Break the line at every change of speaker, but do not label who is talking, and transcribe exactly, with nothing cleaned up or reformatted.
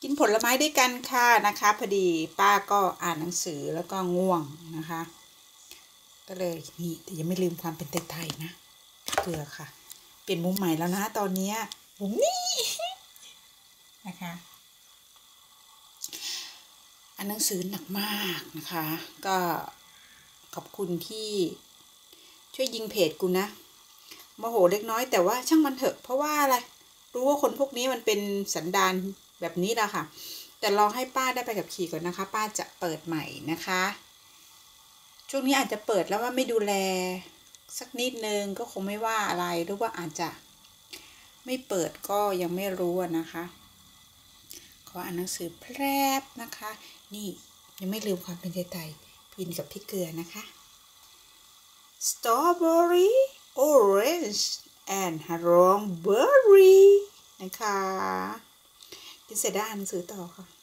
กินผลไม้ด้วยกันค่ะนะคะพอดีป้าก็อ่านหนังสือแล้วก็ง่วงนะคะก็เลยนี่แต่ยังไม่ลืมความเป็นไทยๆนะเกลือค่ะเปลี่ยนมุมใหม่แล้วนะตอนนี้มุมนี้นะคะอ่านหนังสือหนักมากนะคะก็ขอบคุณที่ช่วยยิงเพจกูนะโมโหเล็กน้อยแต่ว่าช่างมันเถอะเพราะว่าอะไรรู้ว่าคนพวกนี้มันเป็นสันดานแบบนี้แหละค่ะแต่รอให้ป้าได้ไปกับขี่ก่อนนะคะป้าจะเปิดใหม่นะคะช่วงนี้อาจจะเปิดแล้วว่าไม่ดูแลสักนิดนึงก็คงไม่ว่าอะไรหรือว่าอาจจะไม่เปิดก็ยังไม่รู้นะคะขออ่านหนังสือแพรบนะคะนี่ยังไม่ลืมความเป็นไทยๆพินกับพริกเกลือนะคะ strawberry orange and raspberry นะคะกินเสร็จได้อ่านหนังสือต่อค่ะ